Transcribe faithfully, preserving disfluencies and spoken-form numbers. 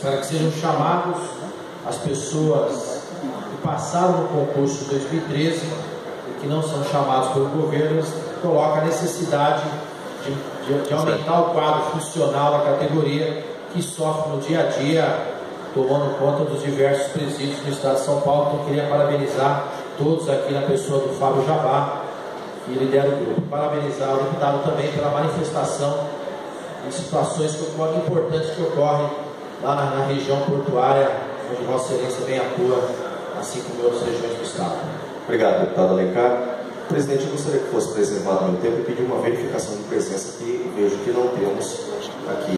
para que sejam chamados as pessoas que passaram no concurso de dois mil e treze e que não são chamados pelo governo. Eles colocam a necessidade de, de, de aumentar o quadro funcional da categoria, que sofre no dia a dia, tomando conta dos diversos presídios no estado de São Paulo. Então, queria parabenizar todos aqui na pessoa do Fábio Jabá, que lidera o grupo. Parabenizar o deputado também pela manifestação em situações importantes que ocorrem lá na, na região portuária, onde Vossa Excelência vem atua, assim como em outras regiões do estado. Obrigado, deputado Alencar. Presidente, eu gostaria que fosse preservado o meu tempo e pedir uma verificação de presença que vejo que não temos aqui.